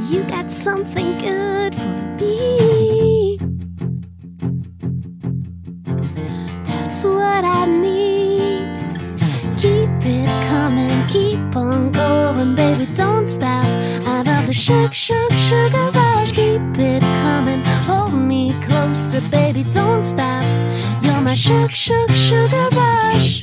You got something good for me. That's what I need. Keep it coming, keep on going, baby, don't stop. I love the sugar rush. Keep it coming, hold me closer, baby, don't stop. You're my sugar rush.